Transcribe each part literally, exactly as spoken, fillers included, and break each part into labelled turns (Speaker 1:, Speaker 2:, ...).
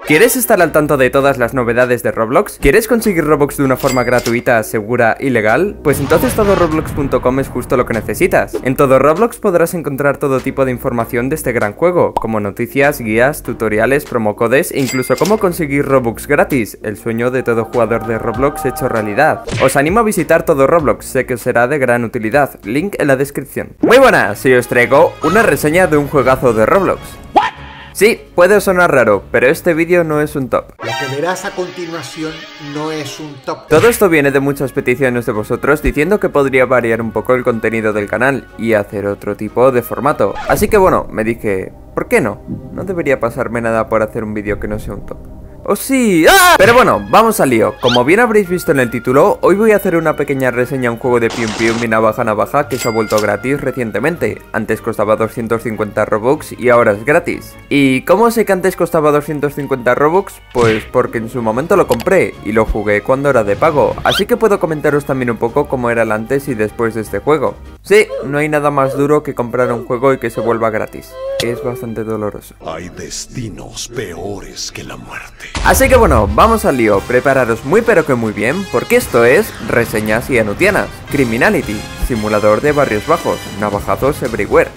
Speaker 1: ¿Quieres estar al tanto de todas las novedades de Roblox? ¿Quieres conseguir Robux de una forma gratuita, segura y legal? Pues entonces todo roblox punto com es justo lo que necesitas. En todo Roblox podrás encontrar todo tipo de información de este gran juego, como noticias, guías, tutoriales, promocodes e incluso cómo conseguir Robux gratis, el sueño de todo jugador de Roblox hecho realidad. Os animo a visitar todo Roblox, sé que os será de gran utilidad, link en la descripción. Muy buenas, hoy os traigo una reseña de un juegazo de Roblox. Sí, puede sonar raro, pero este vídeo no es un top.
Speaker 2: Lo que verás a continuación no es un top.
Speaker 1: Todo esto viene de muchas peticiones de vosotros diciendo que podría variar un poco el contenido del canal y hacer otro tipo de formato. Así que bueno, me dije, ¿por qué no? No debería pasarme nada por hacer un vídeo que no sea un top. ¡Oh sí! ¡Ah! Pero bueno, vamos al lío. Como bien habréis visto en el título, hoy voy a hacer una pequeña reseña a un juego de Pium Pium y navaja navaja que se ha vuelto gratis recientemente. Antes costaba doscientos cincuenta Robux y ahora es gratis. ¿Y cómo sé que antes costaba doscientos cincuenta Robux? Pues porque en su momento lo compré y lo jugué cuando era de pago. Así que puedo comentaros también un poco cómo era el antes y después de este juego. Sí, no hay nada más duro que comprar un juego y que se vuelva gratis. Es bastante doloroso.
Speaker 3: Hay destinos peores que la muerte.
Speaker 1: Así que bueno, vamos al lío, prepararos muy pero que muy bien, porque esto es Reseñas y Anutianas, Criminality, simulador de barrios bajos, navajazos everywhere.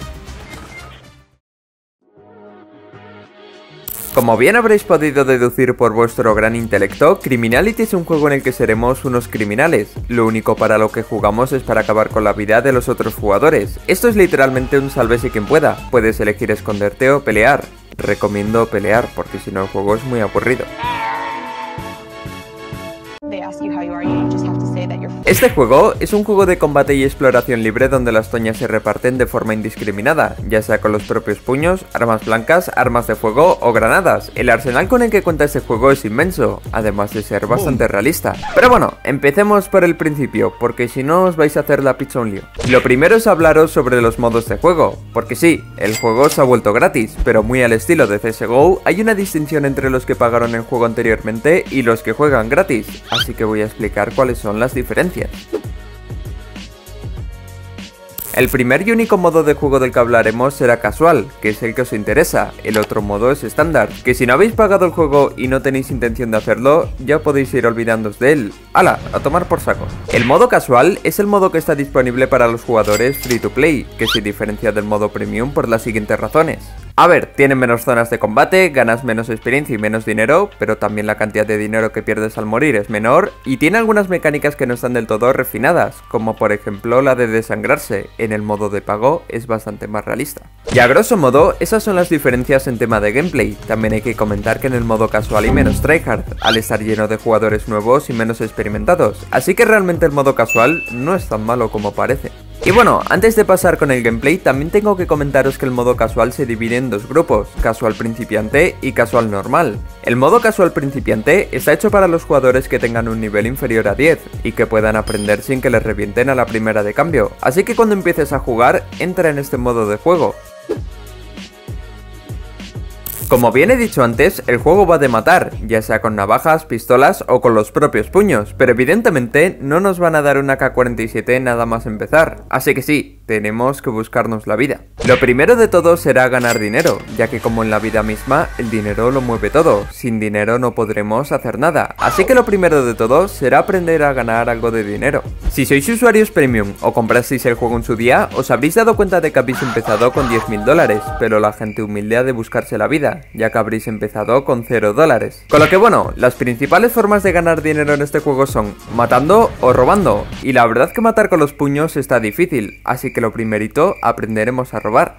Speaker 1: Como bien habréis podido deducir por vuestro gran intelecto, Criminality es un juego en el que seremos unos criminales. Lo único para lo que jugamos es para acabar con la vida de los otros jugadores. Esto es literalmente un sálvese quien pueda, puedes elegir esconderte o pelear. Recomiendo pelear, porque si no el juego es muy aburrido. Este juego es un juego de combate y exploración libre donde las toñas se reparten de forma indiscriminada, ya sea con los propios puños, armas blancas, armas de fuego o granadas. El arsenal con el que cuenta este juego es inmenso, además de ser bastante realista. Pero bueno, empecemos por el principio, porque si no os vais a hacer la pizza un lío. Lo primero es hablaros sobre los modos de juego, porque sí, el juego se ha vuelto gratis, pero muy al estilo de C S G O, hay una distinción entre los que pagaron el juego anteriormente y los que juegan gratis, así que voy a explicar cuáles son las diferencias. El primer y único modo de juego del que hablaremos será casual, que es el que os interesa. El otro modo es estándar, que si no habéis pagado el juego y no tenéis intención de hacerlo, ya podéis ir olvidándoos de él. ¡Hala! A tomar por saco. El modo casual es el modo que está disponible para los jugadores free to play, que se diferencia del modo premium por las siguientes razones. A ver, tiene menos zonas de combate, ganas menos experiencia y menos dinero, pero también la cantidad de dinero que pierdes al morir es menor, y tiene algunas mecánicas que no están del todo refinadas, como por ejemplo la de desangrarse. En el modo de pago es bastante más realista. Y a grosso modo, esas son las diferencias en tema de gameplay. También hay que comentar que en el modo casual hay menos tryhard, al estar lleno de jugadores nuevos y menos experimentados, así que realmente el modo casual no es tan malo como parece. Y bueno, antes de pasar con el gameplay, también tengo que comentaros que el modo casual se divide en dos grupos, casual principiante y casual normal. El modo casual principiante está hecho para los jugadores que tengan un nivel inferior a diez y que puedan aprender sin que les revienten a la primera de cambio, así que cuando empieces a jugar, entra en este modo de juego. Como bien he dicho antes, el juego va de matar, ya sea con navajas, pistolas o con los propios puños, pero evidentemente no nos van a dar una K cuarenta y siete nada más empezar, así que sí, tenemos que buscarnos la vida. Lo primero de todo será ganar dinero, ya que como en la vida misma, el dinero lo mueve todo, sin dinero no podremos hacer nada, así que lo primero de todo será aprender a ganar algo de dinero. Si sois usuarios premium o comprasteis el juego en su día, os habréis dado cuenta de que habéis empezado con diez mil dólares, pero la gente humilde ha de buscarse la vida, ya que habréis empezado con cero dólares. Con lo que bueno, las principales formas de ganar dinero en este juego son matando o robando, y la verdad que matar con los puños está difícil, así que lo primerito aprenderemos a robar.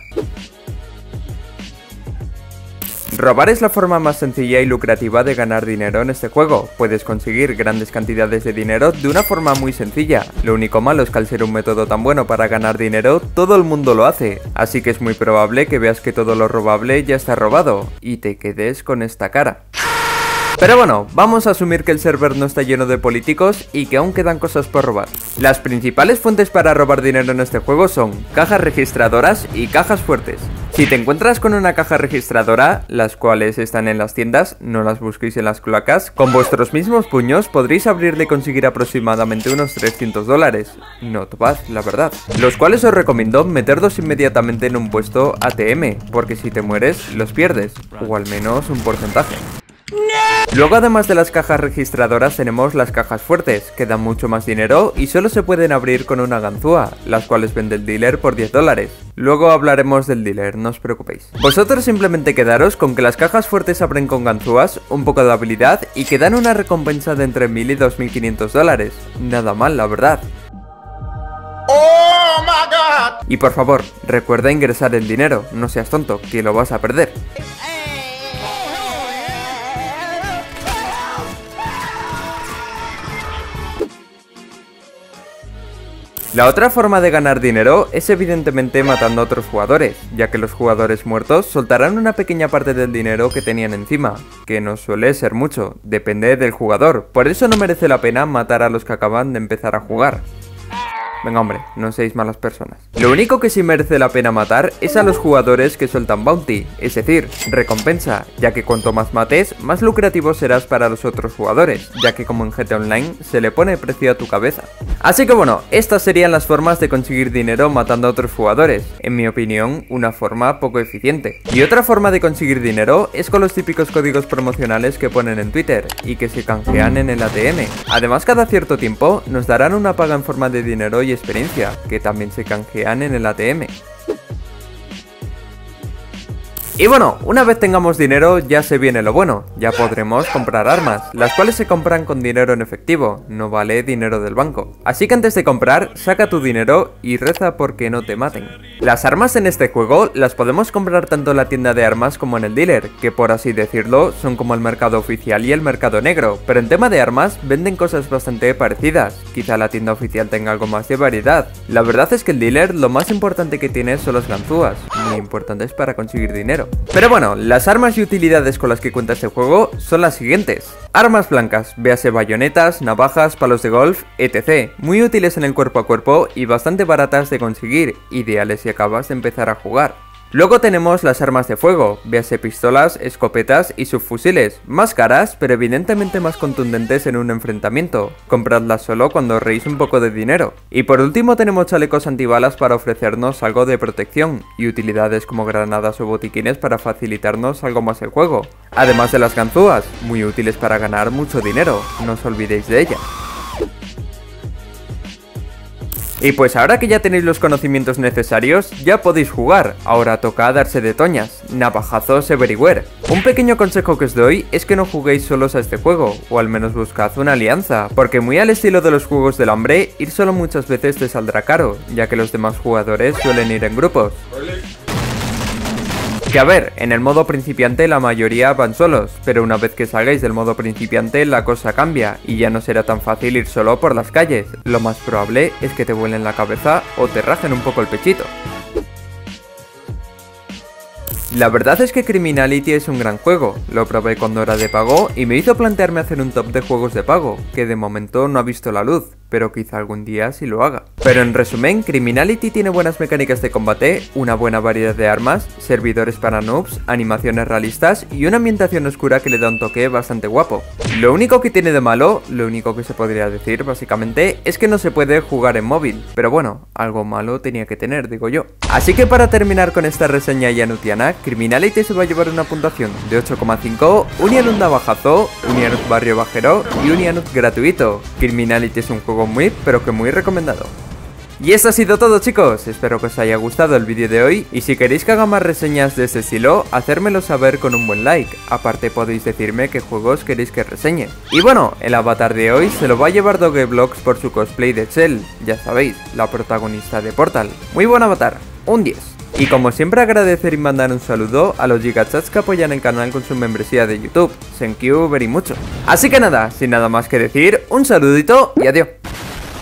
Speaker 1: Robar es la forma más sencilla y lucrativa de ganar dinero en este juego. Puedes conseguir grandes cantidades de dinero de una forma muy sencilla. Lo único malo es que al ser un método tan bueno para ganar dinero, todo el mundo lo hace. Así que es muy probable que veas que todo lo robable ya está robado y te quedes con esta cara. Pero bueno, vamos a asumir que el server no está lleno de políticos y que aún quedan cosas por robar. Las principales fuentes para robar dinero en este juego son cajas registradoras y cajas fuertes. Si te encuentras con una caja registradora, las cuales están en las tiendas, no las busquéis en las cloacas, con vuestros mismos puños podréis abrirle y conseguir aproximadamente unos trescientos dólares. Not bad, la verdad. Los cuales os recomiendo meterlos inmediatamente en un puesto A T M, porque si te mueres, los pierdes, o al menos un porcentaje. Luego, además de las cajas registradoras, tenemos las cajas fuertes, que dan mucho más dinero y solo se pueden abrir con una ganzúa, las cuales vende el dealer por diez dólares. Luego hablaremos del dealer, no os preocupéis. Vosotros simplemente quedaros con que las cajas fuertes abren con ganzúas, un poco de habilidad y que dan una recompensa de entre mil y dos mil quinientos dólares. Nada mal, la verdad.
Speaker 2: ¡Oh, my God!
Speaker 1: Y por favor, recuerda ingresar el dinero, no seas tonto, que lo vas a perder. La otra forma de ganar dinero es evidentemente matando a otros jugadores, ya que los jugadores muertos soltarán una pequeña parte del dinero que tenían encima, que no suele ser mucho, depende del jugador, por eso no merece la pena matar a los que acaban de empezar a jugar. Venga hombre, no seáis malas personas. Lo único que sí merece la pena matar es a los jugadores que sueltan bounty, es decir, recompensa, ya que cuanto más mates, más lucrativo serás para los otros jugadores, ya que como en G T A Online se le pone precio a tu cabeza. Así que bueno, estas serían las formas de conseguir dinero matando a otros jugadores, en mi opinión, una forma poco eficiente. Y otra forma de conseguir dinero es con los típicos códigos promocionales que ponen en Twitter, y que se canjean en el A T M. Además, cada cierto tiempo nos darán una paga en forma de dinero y experiencia, que también se canjean en el A T M. Y bueno, una vez tengamos dinero ya se viene lo bueno, ya podremos comprar armas, las cuales se compran con dinero en efectivo, no vale dinero del banco. Así que antes de comprar, saca tu dinero y reza porque no te maten. Las armas en este juego las podemos comprar tanto en la tienda de armas como en el dealer, que por así decirlo son como el mercado oficial y el mercado negro, pero en tema de armas venden cosas bastante parecidas, quizá la tienda oficial tenga algo más de variedad. La verdad es que el dealer lo más importante que tiene son las ganzúas, muy importantes para conseguir dinero. Pero bueno, las armas y utilidades con las que cuenta este juego son las siguientes. Armas blancas, véase bayonetas, navajas, palos de golf, etcétera. Muy útiles en el cuerpo a cuerpo y bastante baratas de conseguir, ideales si acabas de empezar a jugar. Luego tenemos las armas de fuego, véase pistolas, escopetas y subfusiles, más caras pero evidentemente más contundentes en un enfrentamiento, compradlas solo cuando ahorréis un poco de dinero. Y por último tenemos chalecos antibalas para ofrecernos algo de protección, y utilidades como granadas o botiquines para facilitarnos algo más el juego. Además de las ganzúas, muy útiles para ganar mucho dinero, no os olvidéis de ellas. Y pues ahora que ya tenéis los conocimientos necesarios, ya podéis jugar, ahora toca darse de toñas, navajazos everywhere. Un pequeño consejo que os doy es que no juguéis solos a este juego, o al menos buscad una alianza, porque muy al estilo de los juegos del hambre, ir solo muchas veces te saldrá caro, ya que los demás jugadores suelen ir en grupos. Que a ver, en el modo principiante la mayoría van solos, pero una vez que salgáis del modo principiante la cosa cambia y ya no será tan fácil ir solo por las calles. Lo más probable es que te vuelen la cabeza o te rajen un poco el pechito. La verdad es que Criminality es un gran juego, lo probé cuando era de pago y me hizo plantearme hacer un top de juegos de pago, que de momento no ha visto la luz, pero quizá algún día sí lo haga. Pero en resumen, Criminality tiene buenas mecánicas de combate, una buena variedad de armas, servidores para noobs, animaciones realistas y una ambientación oscura que le da un toque bastante guapo. Lo único que tiene de malo, lo único que se podría decir básicamente, es que no se puede jugar en móvil, pero bueno, algo malo tenía que tener, digo yo. Así que para terminar con esta reseña yanutiana, Criminality se va a llevar una puntuación de ocho coma cinco, un Yanut navajazo, un Yanut barrio bajero y un Yanut gratuito. Criminality es un juego muy, pero que muy recomendado. Y esto ha sido todo, chicos, espero que os haya gustado el vídeo de hoy y si queréis que haga más reseñas de este estilo, hacérmelo saber con un buen like, aparte podéis decirme qué juegos queréis que reseñe. Y bueno, el avatar de hoy se lo va a llevar Dogeblox por su cosplay de Chell, ya sabéis, la protagonista de Portal. Muy buen avatar, un diez. Y como siempre agradecer y mandar un saludo a los gigachats que apoyan el canal con su membresía de YouTube, thank you very mucho. Así que nada, sin nada más que decir, un saludito y adiós.